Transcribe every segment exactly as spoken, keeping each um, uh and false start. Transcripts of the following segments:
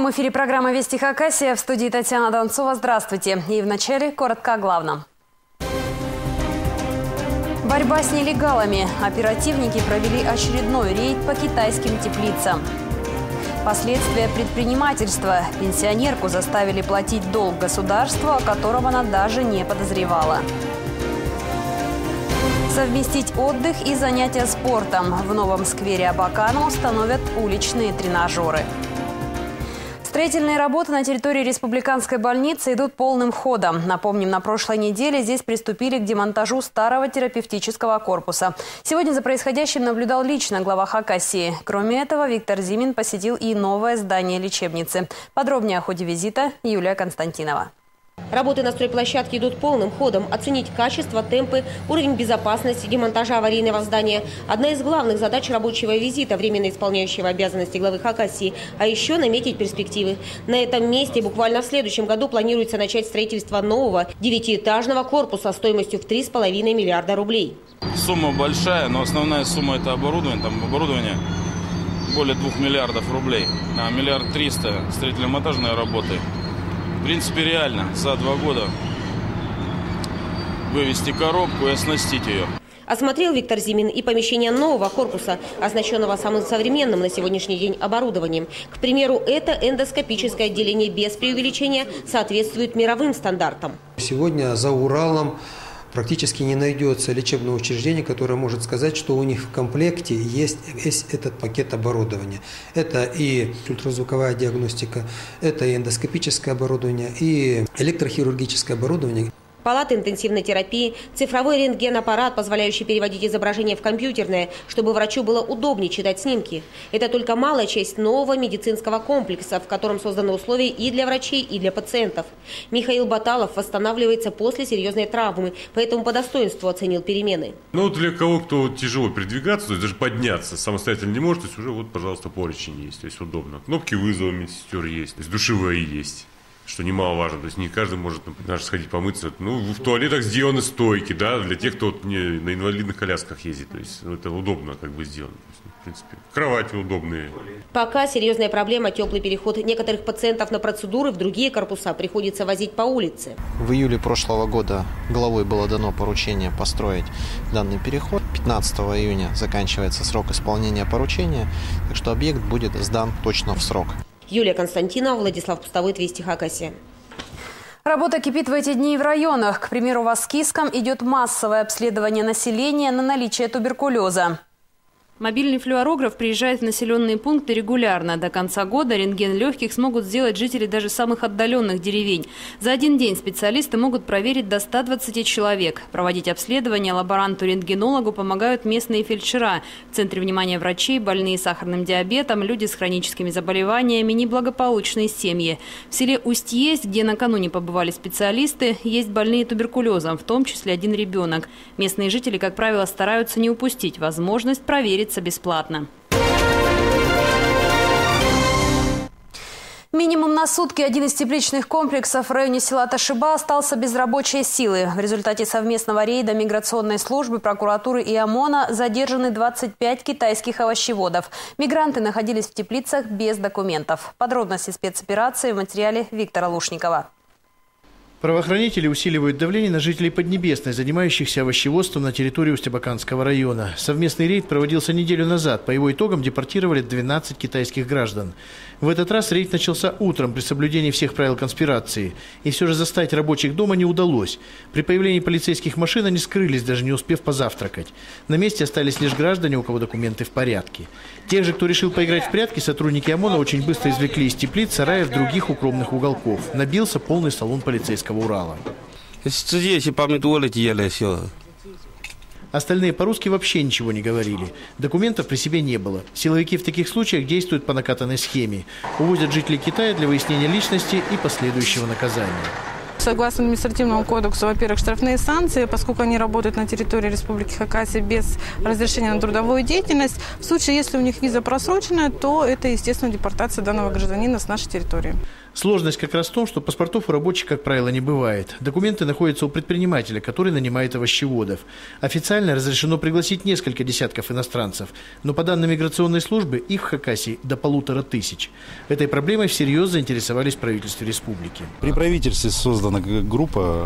прямом эфире программа «Вести Хакасия». В студии Татьяна Донцова. Здравствуйте. И вначале коротко о главном. Борьба с нелегалами. Оперативники провели очередной рейд по китайским теплицам. Последствия предпринимательства. Пенсионерку заставили платить долг государству, о котором она даже не подозревала. Совместить отдых и занятия спортом. В новом сквере Абакана установят уличные тренажеры. Строительные работы на территории республиканской больницы идут полным ходом. Напомним, на прошлой неделе здесь приступили к демонтажу старого терапевтического корпуса. Сегодня за происходящим наблюдал лично глава Хакасии. Кроме этого, Виктор Зимин посетил и новое здание лечебницы. Подробнее о ходе визита Юлия Константинова. Работы на стройплощадке идут полным ходом. Оценить качество, темпы, уровень безопасности демонтажа аварийного здания – одна из главных задач рабочего визита временно исполняющего обязанности главы Хакасии. А еще наметить перспективы. На этом месте буквально в следующем году планируется начать строительство нового девятиэтажного корпуса стоимостью в три с половиной миллиарда рублей. Сумма большая, но основная сумма – это оборудование. Там оборудование более двух миллиардов рублей. На миллиард триста строительно-монтажные работы. В принципе, реально за два года вывести коробку и оснастить ее. Осмотрел Виктор Зимин и помещение нового корпуса, оснащенного самым современным на сегодняшний день оборудованием. К примеру, это эндоскопическое отделение без преувеличения соответствует мировым стандартам. Сегодня за Уралом практически не найдется лечебного учреждения, которое может сказать, что у них в комплекте есть весь этот пакет оборудования. Это и ультразвуковая диагностика, это и эндоскопическое оборудование, и электрохирургическое оборудование. Палаты интенсивной терапии, цифровой рентген-аппарат, позволяющий переводить изображение в компьютерное, чтобы врачу было удобнее читать снимки. Это только малая часть нового медицинского комплекса, в котором созданы условия и для врачей, и для пациентов. Михаил Баталов восстанавливается после серьезной травмы, поэтому по достоинству оценил перемены. Ну вот для кого, кто тяжело передвигаться, то есть даже подняться самостоятельно не может, то есть уже вот, пожалуйста, поручень есть, то есть удобно. Кнопки вызова медсестер есть, то есть душевые есть. Что немаловажно, то есть не каждый может, например, сходить помыться. Ну, в туалетах сделаны стойки, да, для тех, кто не, на инвалидных колясках ездит. То есть ну, это удобно как бы сделано. Есть, в принципе, кровати удобные. Пока серьезная проблема – теплый переход некоторых пациентов на процедуры в другие корпуса приходится возить по улице. В июле прошлого года главой было дано поручение построить данный переход. пятнадцатого июня заканчивается срок исполнения поручения, так что объект будет сдан точно в срок. Юлия Константинова, Владислав Пустовой, «Вести Хакасия». Работа кипит в эти дни в районах. К примеру, в Аскиском идет массовое обследование населения на наличие туберкулеза. Мобильный флюорограф приезжает в населенные пункты регулярно. До конца года рентген легких смогут сделать жители даже самых отдаленных деревень. За один день специалисты могут проверить до ста двадцати человек. Проводить обследование лаборанту-рентгенологу помогают местные фельдшера. В центре внимания врачей больные сахарным диабетом, люди с хроническими заболеваниями, неблагополучные семьи. В селе Усть-Есть, где накануне побывали специалисты, есть больные туберкулезом, в том числе один ребенок. Местные жители, как правило, стараются не упустить возможность проверить бесплатно. Минимум на сутки один из тепличных комплексов в районе села Ташиба остался без рабочей силы. В результате совместного рейда миграционной службы, прокуратуры и ОМОНа задержаны двадцать пять китайских овощеводов. Мигранты находились в теплицах без документов. Подробности спецоперации в материале Виктора Лушникова. Правоохранители усиливают давление на жителей Поднебесной, занимающихся овощеводством на территории Усть-Абаканского района. Совместный рейд проводился неделю назад. По его итогам депортировали двенадцать китайских граждан. В этот раз рейд начался утром при соблюдении всех правил конспирации. И все же застать рабочих дома не удалось. При появлении полицейских машин они скрылись, даже не успев позавтракать. На месте остались лишь граждане, у кого документы в порядке. Тех же, кто решил поиграть в прятки, сотрудники ОМОНа очень быстро извлекли из теплиц, сараев, других укромных уголков. Набился полный салон полицейского Урала. Остальные по-русски вообще ничего не говорили. Документов при себе не было. Силовики в таких случаях действуют по накатанной схеме. Увозят жителей Китая для выяснения личности и последующего наказания. Согласно административному кодексу, во-первых, штрафные санкции, поскольку они работают на территории Республики Хакасия без разрешения на трудовую деятельность. В случае, если у них виза просрочена, то это, естественно, депортация данного гражданина с нашей территории. Сложность как раз в том, что паспортов у рабочих, как правило, не бывает. Документы находятся у предпринимателя, который нанимает овощеводов. Официально разрешено пригласить несколько десятков иностранцев, но по данным миграционной службы их в Хакасии до полутора тысяч. Этой проблемой всерьез заинтересовались в правительстве республики. При правительстве создана группа,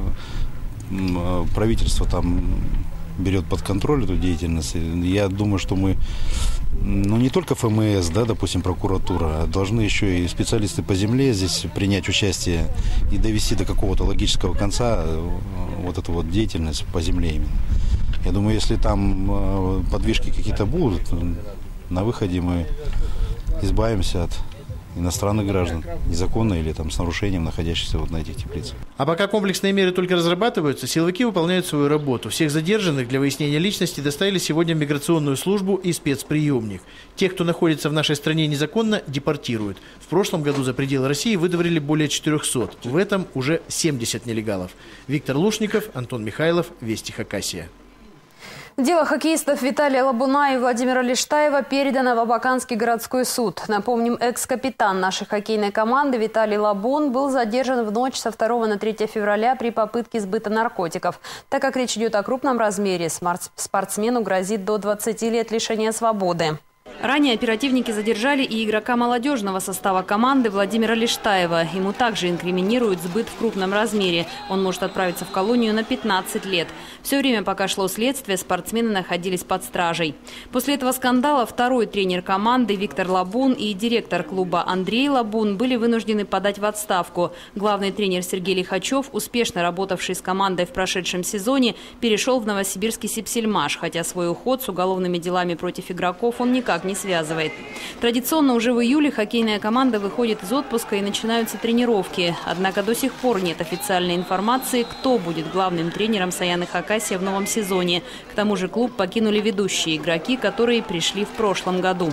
правительство там берет под контроль эту деятельность. Я думаю, что мы, ну не только ФМС, да, допустим, прокуратура, а должны еще и специалисты по земле здесь принять участие и довести до какого-то логического конца вот эту вот деятельность по земле именно. Я думаю, если там подвижки какие-то будут, на выходе мы избавимся от иностранных граждан, незаконно или там с нарушением находящихся вот на этих теплицах. А пока комплексные меры только разрабатываются, силовики выполняют свою работу. Всех задержанных для выяснения личности доставили сегодня в миграционную службу и спецприемник. Тех, кто находится в нашей стране незаконно, депортируют. В прошлом году за пределы России выдворили более четырёхсот. В этом уже семьдесят нелегалов. Виктор Лушников, Антон Михайлов, Вести Хакасия. Дело хоккеистов Виталия Лабуна и Владимира Лиштаева передано в Абаканский городской суд. Напомним, экс-капитан нашей хоккейной команды Виталий Лабун был задержан в ночь со второго на третье февраля при попытке сбыта наркотиков. Так как речь идет о крупном размере, спортсмену грозит до двадцати лет лишения свободы. Ранее оперативники задержали и игрока молодежного состава команды Владимира Лиштаева. Ему также инкриминируют сбыт в крупном размере. Он может отправиться в колонию на пятнадцать лет. Все время, пока шло следствие, спортсмены находились под стражей. После этого скандала второй тренер команды Виктор Лабун и директор клуба Андрей Лабун были вынуждены подать в отставку. Главный тренер Сергей Лихачев, успешно работавший с командой в прошедшем сезоне, перешел в Новосибирский Сипсельмаш, хотя свой уход с уголовными делами против игроков он никак не связывает. Традиционно уже в июле хоккейная команда выходит из отпуска и начинаются тренировки. Однако до сих пор нет официальной информации, кто будет главным тренером Саяны Хакасия в новом сезоне. К тому же клуб покинули ведущие игроки, которые пришли в прошлом году.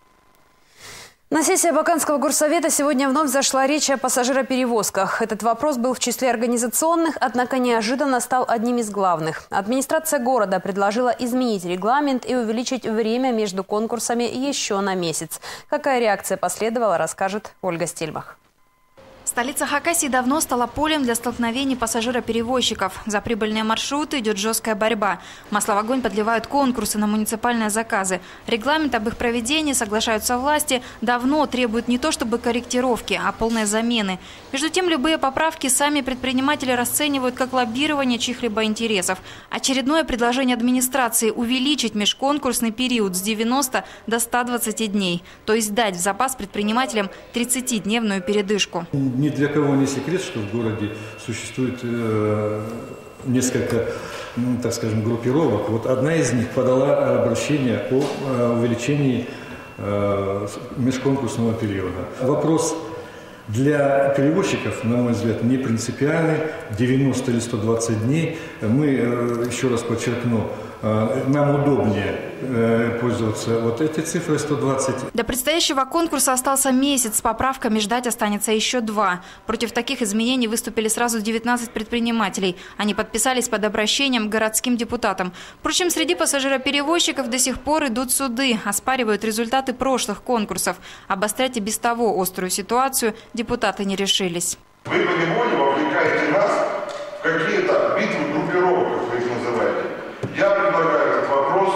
На сессии Абаканского горсовета сегодня вновь зашла речь о пассажироперевозках. Этот вопрос был в числе организационных, однако неожиданно стал одним из главных. Администрация города предложила изменить регламент и увеличить время между конкурсами еще на месяц. Какая реакция последовала, расскажет Ольга Стельмах. Столица Хакасии давно стала полем для столкновений пассажироперевозчиков. За прибыльные маршруты идет жесткая борьба. Масло в огонь подливают конкурсы на муниципальные заказы. Регламент об их проведении, соглашаются власти, давно требует не то чтобы корректировки, а полной замены. Между тем, любые поправки сами предприниматели расценивают как лоббирование чьих-либо интересов. Очередное предложение администрации – увеличить межконкурсный период с девяноста до ста двадцати дней. То есть дать в запас предпринимателям тридцатидневную передышку. Ни для кого не секрет, что в городе существует э, несколько, ну, так скажем, группировок. Вот одна из них подала обращение о э, увеличении э, межконкурсного периода. Вопрос для перевозчиков, на мой взгляд, не принципиальный. девяносто или сто двадцать дней. Мы, э, еще раз подчеркну, нам удобнее пользоваться вот этой цифрой сто двадцать. До предстоящего конкурса остался месяц. С поправками ждать останется еще два. Против таких изменений выступили сразу девятнадцать предпринимателей. Они подписались под обращением к городским депутатам. Впрочем, среди пассажироперевозчиков до сих пор идут суды, оспаривают результаты прошлых конкурсов. Обострять и без того острую ситуацию депутаты не решились. Вы поневоле вовлекаете нас в какие-то битвы группировок, как вы их называете. Я предлагаю этот вопрос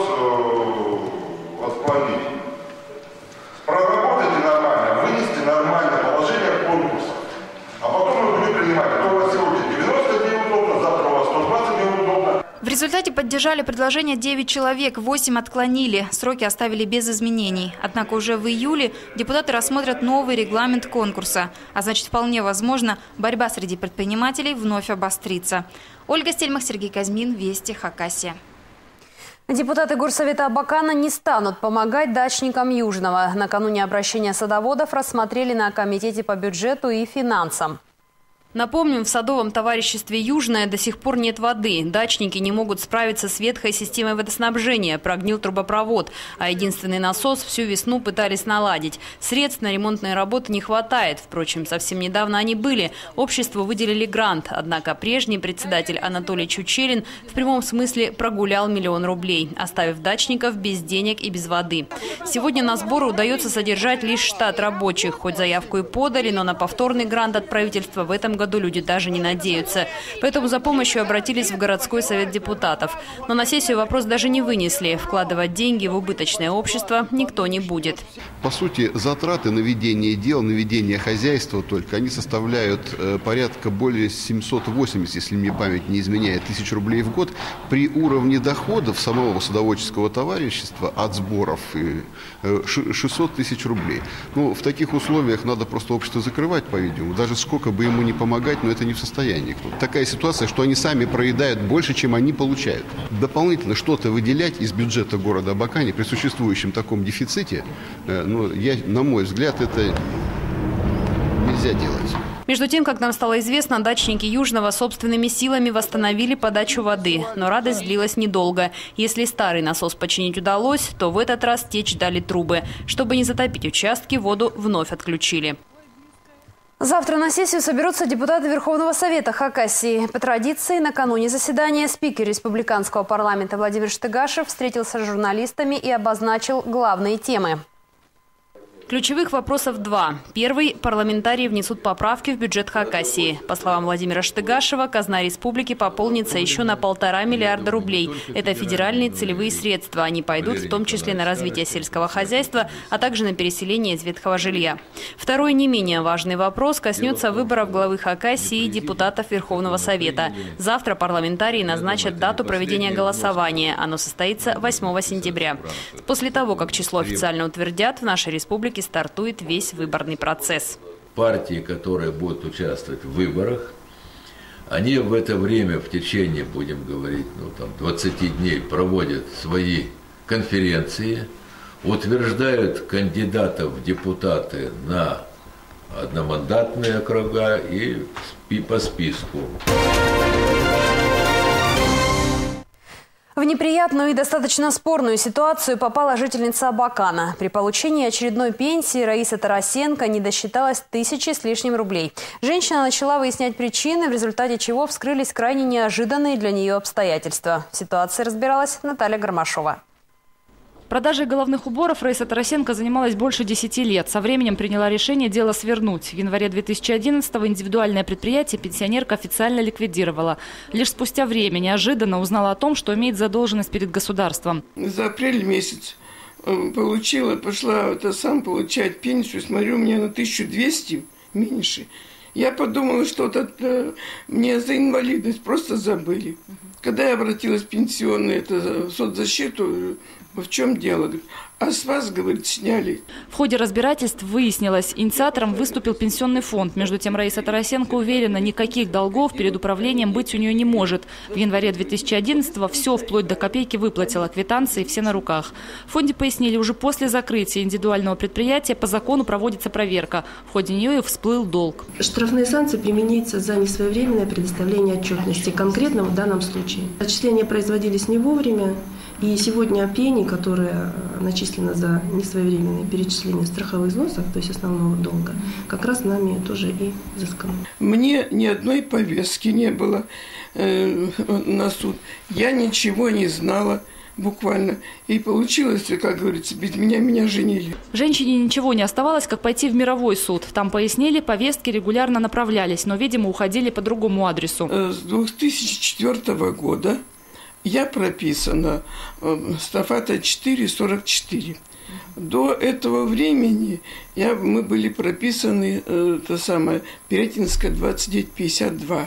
э, отклонить. Проработайте нормально, вынести нормальное положение конкурса. А потом мы будем принимать. То у вас сегодня девяносто дней удобно, завтра у вас сто двадцать дней удобно. В результате поддержали предложение девять человек, восемь отклонили. Сроки оставили без изменений. Однако уже в июле депутаты рассмотрят новый регламент конкурса. А значит, вполне возможно, борьба среди предпринимателей вновь обострится. Ольга Стельмах, Сергей Казьмин, Вести, Хакасия. Депутаты горсовета Абакана не станут помогать дачникам Южного. Накануне обращения садоводов рассмотрели на комитете по бюджету и финансам. Напомним, в садовом товариществе «Южное» до сих пор нет воды. Дачники не могут справиться с ветхой системой водоснабжения. Прогнил трубопровод. А единственный насос всю весну пытались наладить. Средств на ремонтные работы не хватает. Впрочем, совсем недавно они были. Обществу выделили грант. Однако прежний председатель Анатолий Чучелин в прямом смысле прогулял миллион рублей, оставив дачников без денег и без воды. Сегодня на сборы удается содержать лишь штат рабочих. Хоть заявку и подали, но на повторный грант от правительства в этом году году люди даже не надеются. Поэтому за помощью обратились в городской совет депутатов. Но на сессию вопрос даже не вынесли. Вкладывать деньги в убыточное общество никто не будет. По сути, затраты на ведение дел, на ведение хозяйства только, они составляют э, порядка более семьсот восемьдесят, если мне память не изменяет, тысяч рублей в год. При уровне доходов самого садоводческого товарищества от сборов э, шестьсот тысяч рублей. Ну, в таких условиях надо просто общество закрывать, по-видимому. Даже сколько бы ему ни помогать, но это не в состоянии. Такая ситуация, что они сами проедают больше, чем они получают. Дополнительно что-то выделять из бюджета города Абакане при существующем таком дефиците, э, ну, я, на мой взгляд, это нельзя делать. Между тем, как нам стало известно, дачники Южного собственными силами восстановили подачу воды. Но радость длилась недолго. Если старый насос починить удалось, то в этот раз течь дали трубы. Чтобы не затопить участки, воду вновь отключили. Завтра на сессию соберутся депутаты Верховного Совета Хакасии. По традиции, накануне заседания спикер республиканского парламента Владимир Штыгашев встретился с журналистами и обозначил главные темы. Ключевых вопросов два. Первый. Парламентарии внесут поправки в бюджет Хакасии. По словам Владимира Штыгашева, казна республики пополнится еще на полтора миллиарда рублей. Это федеральные целевые средства. Они пойдут в том числе на развитие сельского хозяйства, а также на переселение из ветхого жилья. Второй, не менее важный вопрос, коснется выборов главы Хакасии и депутатов Верховного Совета. Завтра парламентарии назначат дату проведения голосования. Оно состоится восьмого сентября. После того, как число официально утвердят, в нашей республике стартует весь выборный процесс. Партии, которые будут участвовать в выборах, они в это время, в течение, будем говорить, ну, там, двадцати дней проводят свои конференции, утверждают кандидатов в депутаты на одномандатные округа и по списку. В неприятную и достаточно спорную ситуацию попала жительница Абакана. При получении очередной пенсии Раиса Тарасенко не досчиталась тысячи с лишним рублей. Женщина начала выяснять причины, в результате чего вскрылись крайне неожиданные для нее обстоятельства. В ситуации разбиралась Наталья Гармашова. Продажей головных уборов Раиса Тарасенко занималась больше десяти лет. Со временем приняла решение дело свернуть. В январе две тысячи одиннадцатого индивидуальное предприятие пенсионерка официально ликвидировала. Лишь спустя время неожиданно узнала о том, что имеет задолженность перед государством. За апрель месяц получила, пошла это сам получать пенсию. Смотрю, у меня на тысячу двести меньше. Я подумала, что это мне за инвалидность просто забыли. Когда я обратилась в пенсионную, это, в соцзащиту, в чем дело? А с вас, говорит, сняли. В ходе разбирательств выяснилось, инициатором выступил пенсионный фонд. Между тем Раиса Тарасенко уверена, никаких долгов перед управлением быть у нее не может. В январе две тысячи одиннадцатого все вплоть до копейки выплатила, квитанции все на руках. В фонде пояснили, уже после закрытия индивидуального предприятия по закону проводится проверка. В ходе нее и всплыл долг. Штрафные санкции применяются за несвоевременное предоставление отчетности, конкретно в данном случае. Отчисления производились не вовремя. И сегодня пени, которая начислена за несвоевременное перечисление страховых взносов, то есть основного долга, как раз нами тоже и взыскано. Мне ни одной повестки не было э, на суд. Я ничего не знала. Буквально. И получилось, как говорится, без меня меня женили. Женщине ничего не оставалось, как пойти в мировой суд. Там пояснили, повестки регулярно направлялись, но, видимо, уходили по другому адресу. С две тысячи четвёртого года я прописана в Стафата четыре сорок четыре. До этого времени я, мы были прописаны, это самое, Пирятинская двадцать девять пятьдесят два.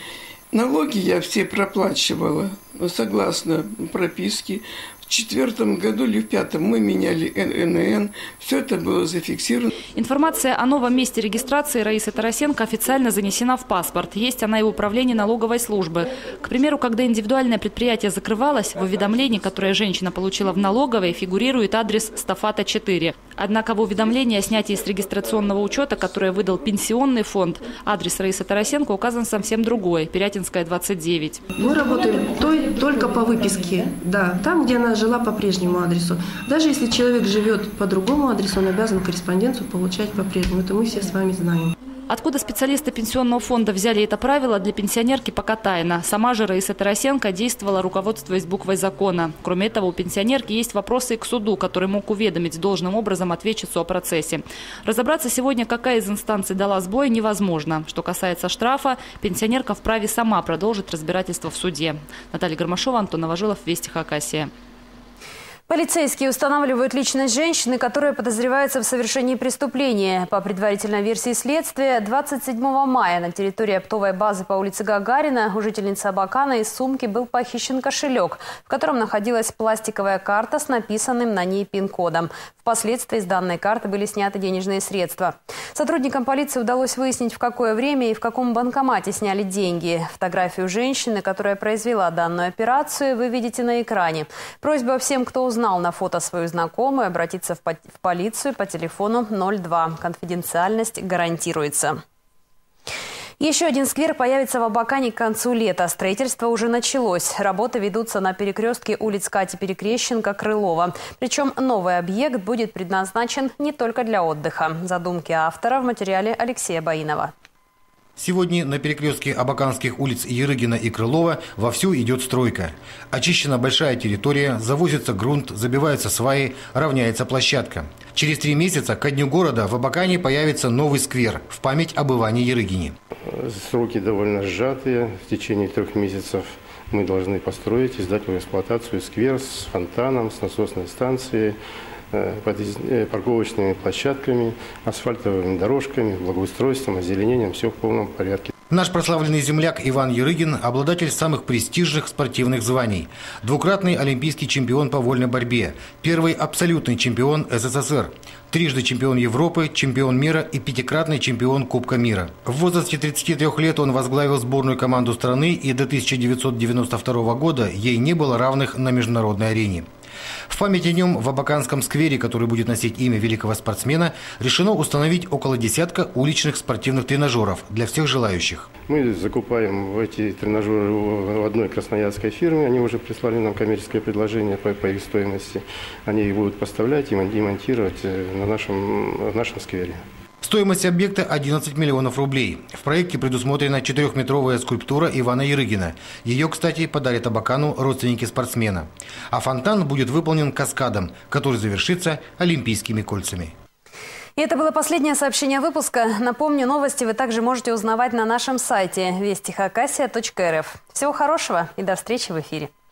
Налоги я все проплачивала согласно прописке. В четвертом году или в пятом мы меняли эн эн эн. Все это было зафиксировано. Информация о новом месте регистрации Раисы Тарасенко официально занесена в паспорт. Есть она и в управлении налоговой службы. К примеру, когда индивидуальное предприятие закрывалось, в уведомлении, которое женщина получила в налоговой, фигурирует адрес Стафата четыре. Однако в уведомлении о снятии с регистрационного учета, которое выдал пенсионный фонд, адрес Раисы Тарасенко указан совсем другой – Пирятинская, двадцать девять. Мы работаем только по выписке, да, там, где она жила по прежнему адресу. Даже если человек живет по другому адресу, он обязан корреспонденцию получать по-прежнему. Это мы все с вами знаем. Откуда специалисты пенсионного фонда взяли это правило, для пенсионерки пока тайна. Сама же Раиса Тарасенко действовала, руководствуясь буквой закона. Кроме этого, у пенсионерки есть вопросы и к суду, который мог уведомить должным образом ответчицу о процессе. Разобраться сегодня, какая из инстанций дала сбой, невозможно. Что касается штрафа, пенсионерка вправе сама продолжить разбирательство в суде. Наталья Гармашова, Антон Новожилов, Вести Хакасия. Полицейские устанавливают личность женщины, которая подозревается в совершении преступления. По предварительной версии следствия, двадцать седьмого мая на территории оптовой базы по улице Гагарина у жительницы Абакана из сумки был похищен кошелек, в котором находилась пластиковая карта с написанным на ней пин-кодом. Впоследствии с данной карты были сняты денежные средства. Сотрудникам полиции удалось выяснить, в какое время и в каком банкомате сняли деньги. Фотографию женщины, которая произвела данную операцию, вы видите на экране. Просьба всем, кто узнал Узнал на фото свою знакомую, обратиться в полицию по телефону ноль два. Конфиденциальность гарантируется. Еще один сквер появится в Абакане к концу лета. Строительство уже началось. Работы ведутся на перекрестке улиц Кати Перекрещенко, Крылова. Причем новый объект будет предназначен не только для отдыха. Задумки автора в материале Алексея Баинова. Сегодня на перекрестке абаканских улиц Ерыгина и Крылова вовсю идет стройка. Очищена большая территория, завозится грунт, забиваются сваи, равняется площадка. Через три месяца ко дню города в Абакане появится новый сквер в память об Иване Ерыгине. Сроки довольно сжатые. В течение трех месяцев мы должны построить и сдать в эксплуатацию сквер с фонтаном, с насосной станцией, парковочными площадками, асфальтовыми дорожками, благоустройством, озеленением. Все в полном порядке. Наш прославленный земляк Иван Ерыгин – обладатель самых престижных спортивных званий. Двукратный олимпийский чемпион по вольной борьбе, первый абсолютный чемпион СССР, трижды чемпион Европы, чемпион мира и пятикратный чемпион Кубка мира. В возрасте тридцати трёх лет он возглавил сборную команду страны, и до тысяча девятьсот девяносто второго года ей не было равных на международной арене. В память о нем в Абаканском сквере, который будет носить имя великого спортсмена, решено установить около десятка уличных спортивных тренажеров для всех желающих. Мы закупаем эти тренажеры в одной красноярской фирме. Они уже прислали нам коммерческое предложение по, по их стоимости. Они их будут поставлять и монтировать на нашем, в нашем сквере. Стоимость объекта одиннадцать миллионов рублей. В проекте предусмотрена четырехметровая скульптура Ивана Ерыгина. Ее, кстати, подарят Абакану родственники спортсмена. А фонтан будет выполнен каскадом, который завершится олимпийскими кольцами. И это было последнее сообщение выпуска. Напомню, новости вы также можете узнавать на нашем сайте вести хакасия точка эр эф. Всего хорошего и до встречи в эфире.